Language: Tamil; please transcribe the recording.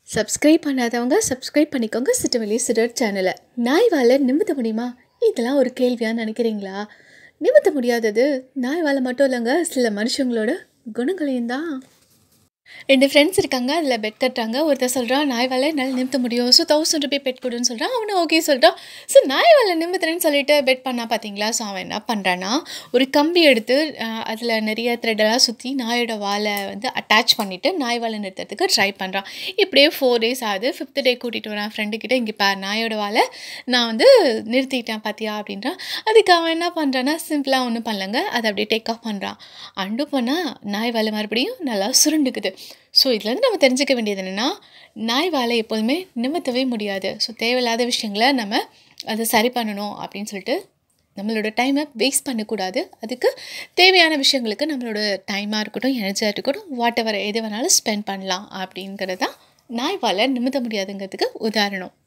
சப்ஸ்கிரைப் பண்ணாதவங்க சப்ஸ்கிரைப் பண்ணிக்கோங்க. சிட்டுவெளி சிடர் சேனலை. நாய் வாழ நிமித்த முடியுமா? இதெல்லாம் ஒரு கேள்வியான்னு நினைக்கிறீங்களா? நிமித்த முடியாதது நாய் வாழ மட்டும் இல்லைங்க, சில மனுஷங்களோட குணங்களையும் தான். 2 ஃப்ரெண்ட்ஸ் இருக்காங்க. அதில் பெட் கட்டுறாங்க. ஒருத்தர் சொல்கிறான், நாய் வாழை என்னால் நிமித்த முடியும், ஸோ 1000 ரூபாய் பெட் கொடுன்னு சொல்கிறான். அவனும் ஓகே சொல்லிட்டான். ஸோ நாய் வாழை நிமித்துறேன்னு சொல்லிட்டு பெட் பண்ணா பார்த்தீங்களா? ஸோ அவன் என்ன பண்ணுறான்னா, ஒரு கம்பி எடுத்து அதில் நிறைய த்ரெட்டெல்லாம் சுற்றி நாயோட வாழை வந்து அட்டாச் பண்ணிவிட்டு நாய் வாழை நிறுத்துறதுக்கு ட்ரை பண்ணுறான். இப்படியே 4 days ஆகுது. 5th day கூட்டிகிட்டு வரான் ஃப்ரெண்டுக்கிட்ட. இங்கே நாயோட வாழை நான் வந்து நிறுத்திட்டேன் பார்த்தியா அப்படின்றான். அதுக்கு அவன் என்ன பண்ணுறான்னா, சிம்பிளாக ஒன்றும் பண்ணலங்க, அதை அப்படியே டேக் ஆஃப் பண்ணுறான். அண்டு பண்ணால் நாய் வாழை மறுபடியும் நல்லா சுருண்டுக்குது. ஸோ இதுலேருந்து நம்ம தெரிஞ்சுக்க வேண்டியது என்னென்னா, நாய் வாழை எப்போதுமே நிமித்தவே முடியாது. ஸோ தேவையில்லாத விஷயங்களை நம்ம அதை சரி பண்ணணும் அப்படின்னு சொல்லிட்டு நம்மளோட டைமை வேஸ்ட் பண்ணக்கூடாது. அதுக்கு தேவையான விஷயங்களுக்கு நம்மளோட டைமாக இருக்கட்டும், எனர்ஜியாக இருக்கட்டும், வாட் எவர் எது வேணாலும் ஸ்பெண்ட் பண்ணலாம் அப்படிங்கிறது தான் நாய் வாழை நிமித்த முடியாதுங்கிறதுக்கு உதாரணம்.